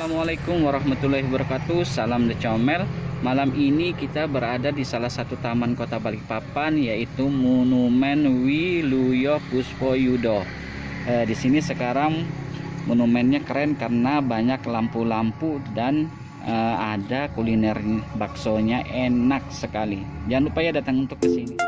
Assalamualaikum warahmatullahi wabarakatuh. Salam Decomel. Malam ini kita berada di salah satu taman kota Balikpapan, yaitu Monumen Wiluyo Puspoyudo. Di sini sekarang monumennya keren karena banyak lampu-lampu dan ada kuliner baksonya enak sekali. Jangan lupa ya datang untuk ke sini.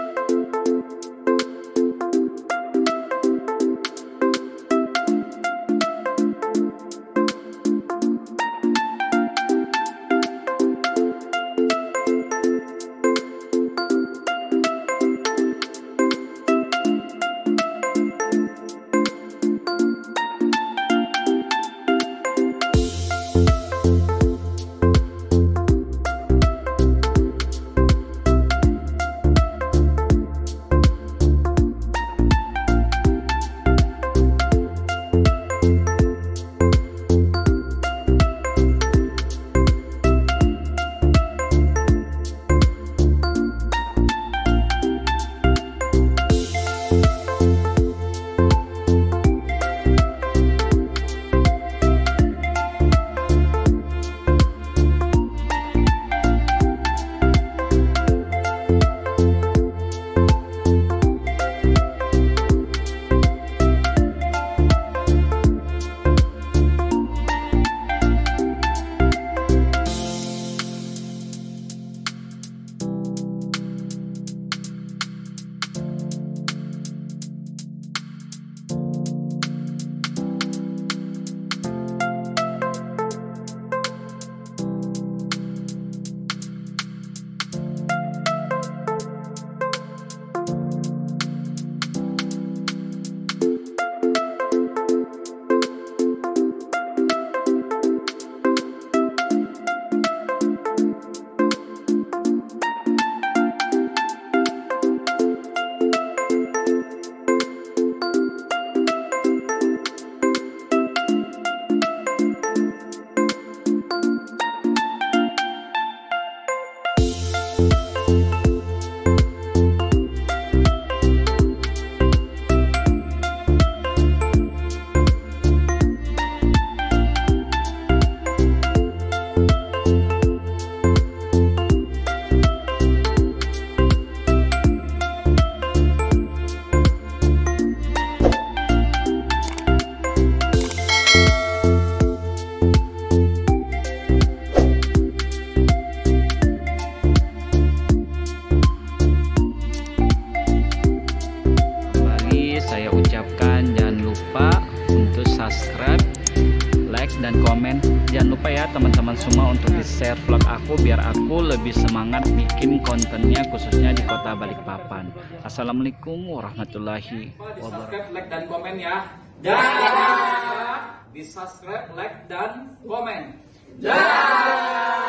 Saya ucapkan jangan lupa untuk subscribe, like, dan komen. Jangan lupa ya teman-teman semua untuk di-share vlog aku biar aku lebih semangat bikin kontennya khususnya di kota Balikpapan. Assalamualaikum warahmatullahi wabarakatuh. Subscribe, like, dan komen ya. Jangan lupa di subscribe, like, dan komen.